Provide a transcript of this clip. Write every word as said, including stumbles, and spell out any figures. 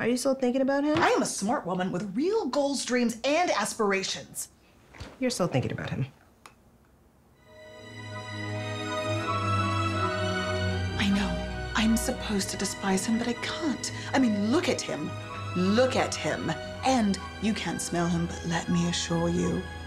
Are you still thinking about him? I am a smart woman with real goals, dreams, and aspirations. You're still thinking about him. I know. I'm supposed to despise him, but I can't. I mean, look at him. Look at him. And you can't smell him, but let me assure you,